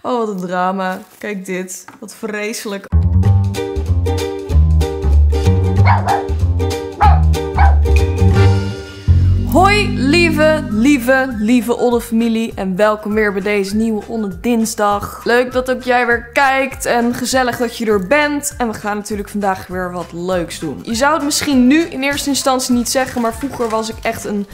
Oh, wat een drama. Kijk dit. Wat vreselijk. Hoi lieve Odde-familie en welkom weer bij deze nieuwe Odde-dinsdag. Leuk dat ook jij weer kijkt en gezellig dat je er bent. En we gaan natuurlijk vandaag weer wat leuks doen. Je zou het misschien nu in eerste instantie niet zeggen, maar vroeger was ik echt een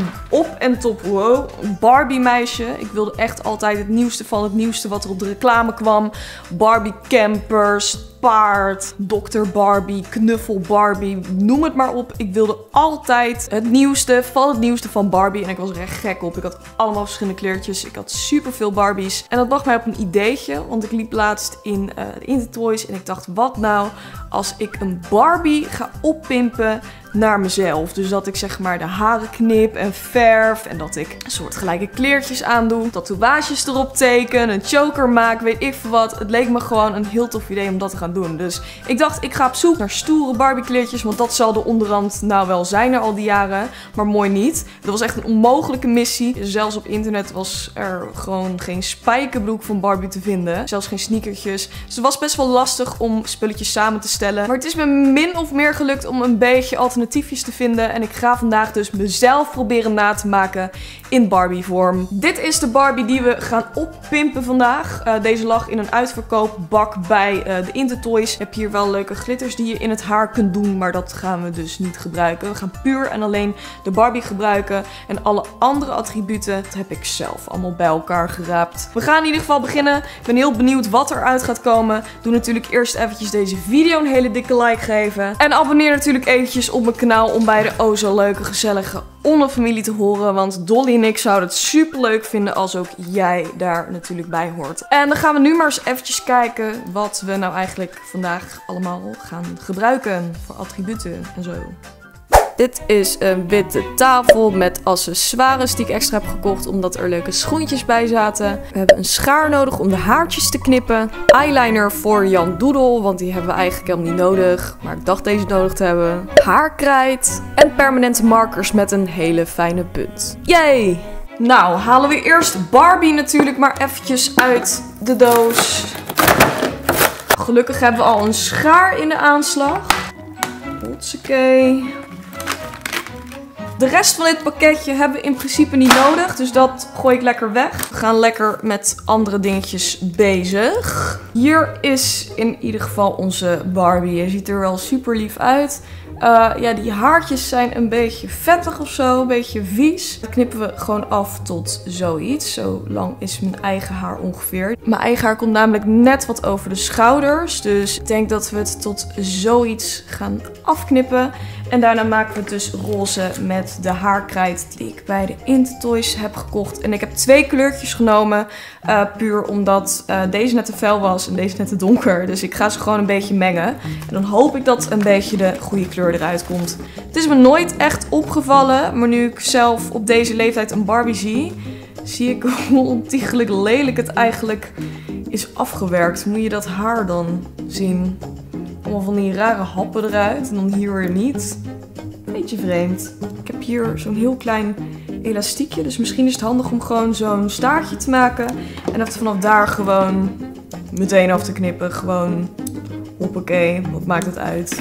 op en top Barbie meisje. Ik wilde echt altijd het nieuwste van het nieuwste wat er op de reclame kwam. Barbie campers, paard, Dr. Barbie, knuffel Barbie, noem het maar op. Ik wilde altijd het nieuwste van Barbie en ik was er echt gek op. Ik had allemaal verschillende kleurtjes. Ik had superveel Barbies. En dat bracht mij op een ideetje, want ik liep laatst in de Intertoys en ik dacht, wat nou als ik een Barbie ga oppimpen naar mezelf. Dus dat ik zeg maar de haren knip en verf en dat ik een soort gelijke kleertjes aandoe, tatoeages erop teken, een choker maak, weet ik veel wat. Het leek me gewoon een heel tof idee om dat te gaan doen. Dus ik dacht, ik ga op zoek naar stoere Barbie kleertjes, want dat zal de onderrand nou wel zijn er al die jaren, maar mooi niet. Dat was echt een onmogelijke missie. Zelfs op internet was er gewoon geen spijkerbroek van Barbie te vinden. Zelfs geen sneakertjes. Dus het was best wel lastig om spulletjes samen te stellen. Maar het is me min of meer gelukt om een beetje alternatiefjes te vinden. En ik ga vandaag dus mezelf proberen na te maken in Barbie vorm. Dit is de Barbie die we gaan oppimpen vandaag. Deze lag in een uitverkoopbak bij de Intertoys. Je hebt hier wel leuke glitters die je in het haar kunt doen. Maar dat gaan we dus niet gebruiken. We gaan puur en alleen de Barbie gebruiken. En alle andere attributen, dat heb ik zelf allemaal bij elkaar geraapt. We gaan in ieder geval beginnen. Ik ben heel benieuwd wat eruit gaat komen. Doe natuurlijk eerst eventjes deze video een hele dikke like geven. En abonneer natuurlijk eventjes op mijn kanaal om bij de oh zo leuke, gezellige Odde-familie te horen. Want Dolly en ik zouden het super leuk vinden als ook jij daar natuurlijk bij hoort. En dan gaan we nu maar eens eventjes kijken wat we nou eigenlijk vandaag allemaal gaan gebruiken voor attributen en zo. Dit is een witte tafel met accessoires die ik extra heb gekocht omdat er leuke schoentjes bij zaten. We hebben een schaar nodig om de haartjes te knippen. Eyeliner voor Jan Doedel, want die hebben we eigenlijk helemaal niet nodig. Maar ik dacht deze nodig te hebben. Haarkrijt en permanente markers met een hele fijne punt. Yay! Nou, halen we eerst Barbie natuurlijk maar eventjes uit de doos. Gelukkig hebben we al een schaar in de aanslag. Hotsakee. De rest van dit pakketje hebben we in principe niet nodig, dus dat gooi ik lekker weg. We gaan lekker met andere dingetjes bezig. Hier is in ieder geval onze Barbie. Je ziet er wel super lief uit. Ja, die haartjes zijn een beetje vettig of zo, een beetje vies. Dat knippen we gewoon af tot zoiets. Zo lang is mijn eigen haar ongeveer. Mijn eigen haar komt namelijk net wat over de schouders. Dus ik denk dat we het tot zoiets gaan afknippen. En daarna maken we het dus roze met de haarkrijt die ik bij de Intertoys heb gekocht. En ik heb 2 kleurtjes genomen, puur omdat deze net te fel was en deze net te donker. Dus ik ga ze gewoon een beetje mengen. En dan hoop ik dat een beetje de goede kleur eruit komt. Het is me nooit echt opgevallen, maar nu ik zelf op deze leeftijd een Barbie zie ik hoe ontiegelijk lelijk het eigenlijk is afgewerkt. Moet je dat haar dan zien? Allemaal van die rare happen eruit en dan hier weer niet. Beetje vreemd. Ik heb hier zo'n heel klein elastiekje, dus misschien is het handig om gewoon zo'n staartje te maken. En het vanaf daar gewoon meteen af te knippen. Gewoon hoppakee, wat maakt het uit?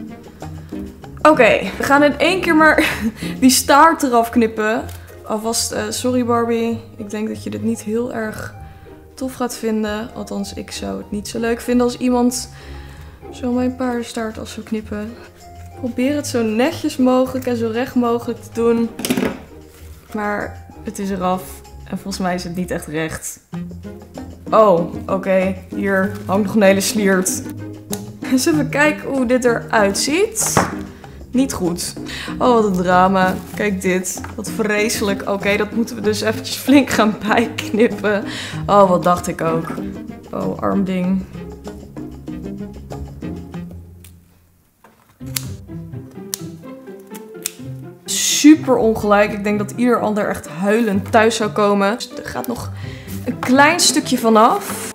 Oké, we gaan in één keer maar die staart eraf knippen. Alvast, sorry Barbie, ik denk dat je dit niet heel erg tof gaat vinden. Althans, ik zou het niet zo leuk vinden als iemand zo mijn paardenstaart af zou knippen. Probeer het zo netjes mogelijk en zo recht mogelijk te doen. Maar het is eraf. En volgens mij is het niet echt recht. Oh, oké. Hier hangt nog een hele sliert. Eens even kijken hoe dit eruit ziet. Niet goed. Oh, wat een drama. Kijk dit. Wat vreselijk. Oké, dat moeten we dus eventjes flink gaan bijknippen. Oh, wat dacht ik ook. Oh, arm ding. Super ongelijk. Ik denk dat ieder ander echt huilend thuis zou komen. Dus er gaat nog een klein stukje vanaf.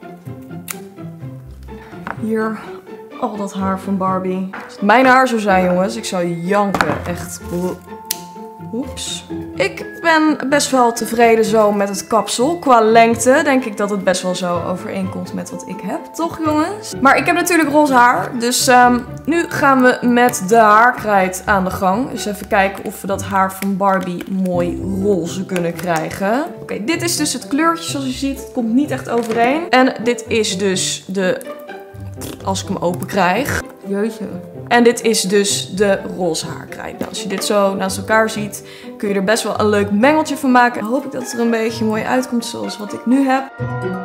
Hier al dat haar van Barbie. Als het mijn haar zou zijn, jongens, ik zou janken. Echt. Oeps. Ik ben best wel tevreden zo met het kapsel. Qua lengte denk ik dat het best wel zo overeenkomt met wat ik heb. Toch jongens? Maar ik heb natuurlijk roze haar. Dus nu gaan we met de haarkrijt aan de gang. Dus even kijken of we dat haar van Barbie mooi roze kunnen krijgen. Oké, dit is dus het kleurtje zoals je ziet. Het komt niet echt overeen. En dit is dus de... Als ik hem open krijg. Jeetje. En dit is dus de roze haarkrijt. Nou, als je dit zo naast elkaar ziet, kun je er best wel een leuk mengeltje van maken. Dan hoop ik dat het er een beetje mooi uitkomt zoals wat ik nu heb.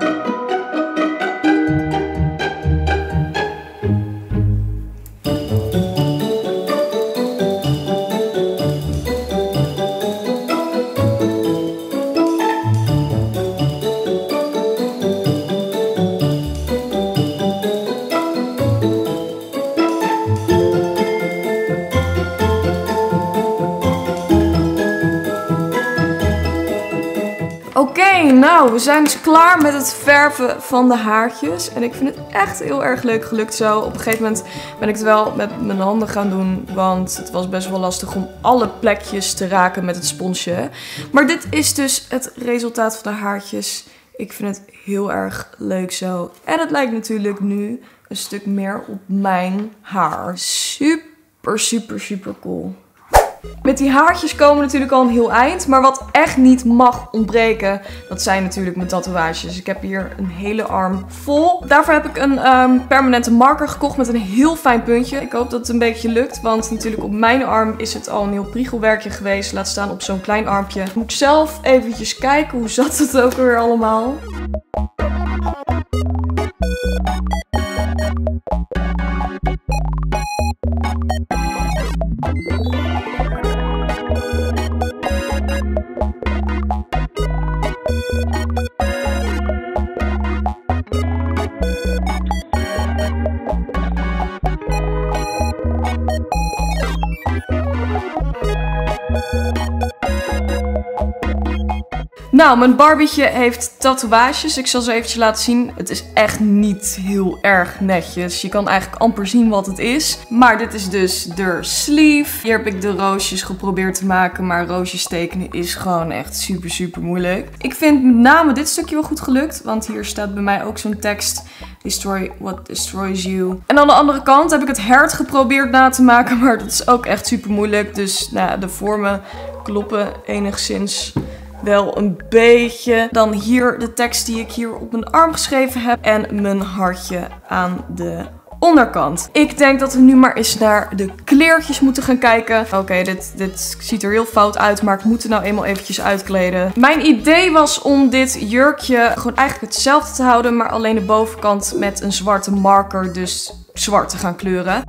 Oké, nou, we zijn dus klaar met het verven van de haartjes. En ik vind het echt heel erg leuk gelukt zo. Op een gegeven moment ben ik het wel met mijn handen gaan doen. Want het was best wel lastig om alle plekjes te raken met het sponsje. Maar dit is dus het resultaat van de haartjes. Ik vind het heel erg leuk zo. En het lijkt natuurlijk nu een stuk meer op mijn haar. Super, super, super cool. Met die haartjes komen we natuurlijk al een heel eind. Maar wat echt niet mag ontbreken, dat zijn natuurlijk mijn tatoeages. Ik heb hier een hele arm vol. Daarvoor heb ik een permanente marker gekocht met een heel fijn puntje. Ik hoop dat het een beetje lukt, want natuurlijk op mijn arm is het al een heel priegelwerkje geweest. Laat staan op zo'n klein armpje. Moet ik zelf eventjes kijken, hoe zat het ook weer allemaal? Nou, mijn Barbietje heeft tatoeages. Ik zal ze eventjes laten zien. Het is echt niet heel erg netjes. Je kan eigenlijk amper zien wat het is. Maar dit is dus de sleeve. Hier heb ik de roosjes geprobeerd te maken. Maar roosjes tekenen is gewoon echt super, super moeilijk. Ik vind met name dit stukje wel goed gelukt. Want hier staat bij mij ook zo'n tekst. Destroy what destroys you. En aan de andere kant heb ik het hert geprobeerd na te maken. Maar dat is ook echt super moeilijk. Dus nou, de vormen kloppen enigszins wel een beetje. Dan hier de tekst die ik hier op mijn arm geschreven heb. En mijn hartje aan de onderkant. Ik denk dat we nu maar eens naar de kleertjes moeten gaan kijken. Oké, dit ziet er heel fout uit, maar ik moet er nou eenmaal eventjes uitkleden. Mijn idee was om dit jurkje gewoon eigenlijk hetzelfde te houden, maar alleen de bovenkant met een zwarte marker, dus zwart te gaan kleuren.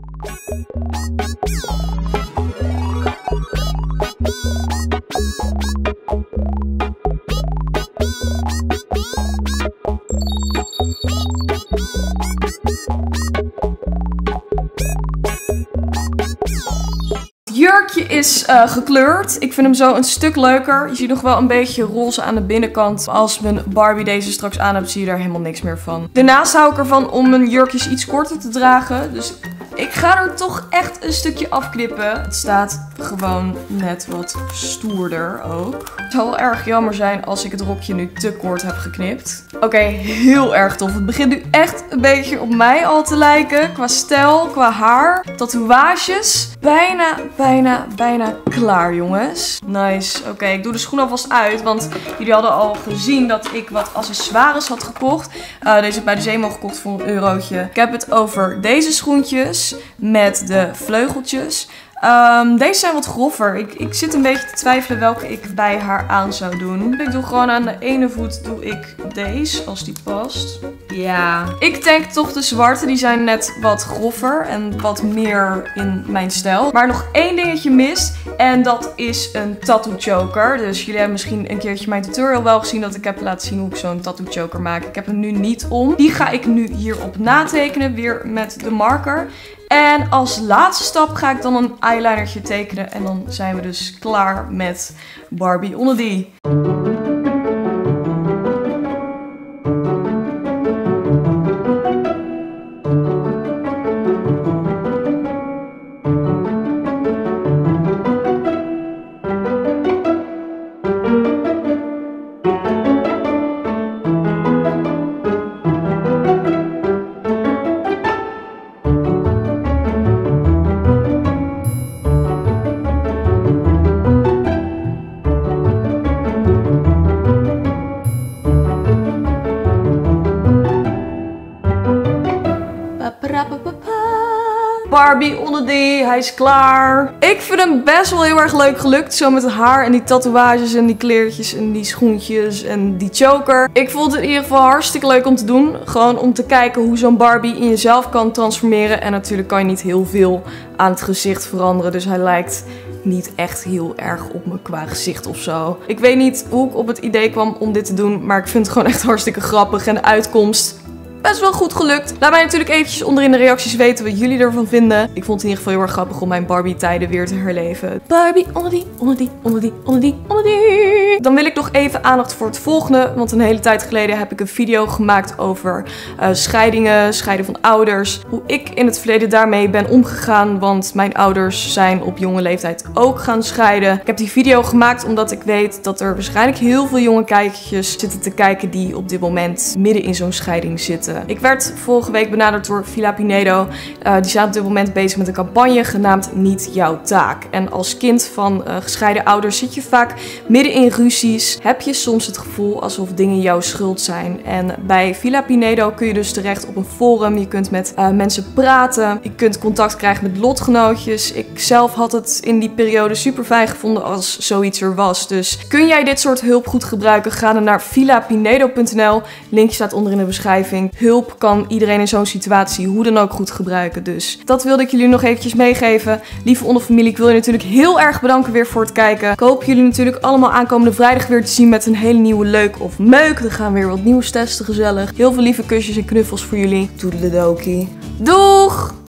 Het jurkje is gekleurd. Ik vind hem zo een stuk leuker. Je ziet nog wel een beetje roze aan de binnenkant. Als mijn Barbie deze straks aan hebt, zie je daar helemaal niks meer van. Daarnaast hou ik ervan om mijn jurkjes iets korter te dragen. Dus ik ga er toch echt een stukje afknippen. Het staat gewoon net wat stoerder ook. Het zou wel erg jammer zijn als ik het rokje nu te kort heb geknipt. Oké, heel erg tof. Het begint nu echt een beetje op mij al te lijken. Qua stijl, qua haar, tatoeages. Bijna klaar, jongens. Nice. Oké, ik doe de schoen alvast uit. Want jullie hadden al gezien dat ik wat accessoires had gekocht. Deze heb ik bij de Zeeman gekocht voor €1. Ik heb het over deze schoentjes met de vleugeltjes. Deze zijn wat groffer. Ik zit een beetje te twijfelen welke ik bij haar aan zou doen. Ik doe gewoon aan de ene voet doe ik deze, als die past. Ja. Ik denk toch de zwarte, die zijn net wat groffer en wat meer in mijn stijl. Maar nog één dingetje mist en dat is een tattoo choker. Dus jullie hebben misschien een keertje mijn tutorial wel gezien dat ik heb laten zien hoe ik zo'n tattoo choker maak. Ik heb hem nu niet om. Die ga ik nu hierop natekenen, weer met de marker. En als laatste stap ga ik dan een eyelinertje tekenen. En dan zijn we dus klaar met Barbie Onnedi. Barbie onder die, hij is klaar. Ik vind hem best wel heel erg leuk gelukt. Zo met het haar en die tatoeages en die kleertjes en die schoentjes en die choker. Ik vond het in ieder geval hartstikke leuk om te doen. Gewoon om te kijken hoe zo'n Barbie in jezelf kan transformeren. En natuurlijk kan je niet heel veel aan het gezicht veranderen. Dus hij lijkt niet echt heel erg op me qua gezicht of zo. Ik weet niet hoe ik op het idee kwam om dit te doen. Maar ik vind het gewoon echt hartstikke grappig. En de uitkomst best wel goed gelukt. Laat mij natuurlijk eventjes onder in de reacties weten wat jullie ervan vinden. Ik vond het in ieder geval heel erg grappig om mijn Barbie tijden weer te herleven. Barbie onder die, onder die, onder die, onder die, onder die. Dan wil ik nog even aandacht voor het volgende. Want een hele tijd geleden heb ik een video gemaakt over scheidingen, scheiden van ouders. Hoe ik in het verleden daarmee ben omgegaan. Want mijn ouders zijn op jonge leeftijd ook gaan scheiden. Ik heb die video gemaakt omdat ik weet dat er waarschijnlijk heel veel jonge kijkertjes zitten te kijken die op dit moment midden in zo'n scheiding zitten. Ik werd vorige week benaderd door Villa Pinedo. Die zijn op dit moment bezig met een campagne genaamd Niet Jouw Taak. En als kind van gescheiden ouders zit je vaak midden in ruzies. Heb je soms het gevoel alsof dingen jouw schuld zijn. En bij Villa Pinedo kun je dus terecht op een forum. Je kunt met mensen praten. Je kunt contact krijgen met lotgenootjes. Ik zelf had het in die periode super fijn gevonden als zoiets er was. Dus kun jij dit soort hulp goed gebruiken? Ga dan naar villapinedo.nl. Linkje staat onder in de beschrijving. Hulp kan iedereen in zo'n situatie hoe dan ook goed gebruiken. Dus dat wilde ik jullie nog eventjes meegeven. Lieve onderfamilie, ik wil je natuurlijk heel erg bedanken weer voor het kijken. Ik hoop jullie natuurlijk allemaal aankomende vrijdag weer te zien met een hele nieuwe leuk of meuk. Er gaan weer wat nieuws testen, gezellig. Heel veel lieve kusjes en knuffels voor jullie. Toedeledokie. Doeg!